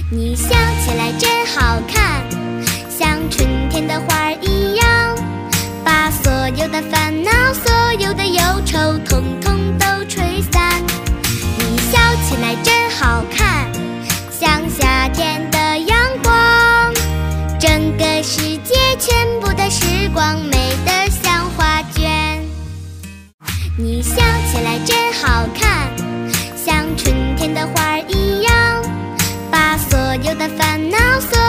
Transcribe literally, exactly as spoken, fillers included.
你笑起来真好看，像春天的花儿一样，把所有的烦恼、所有的忧愁统统都吹散。你笑起来真好看，像夏天的阳光，整个世界全部的时光美得像画卷。你笑起来真好看，像春天的花儿一样，把所有的烦恼。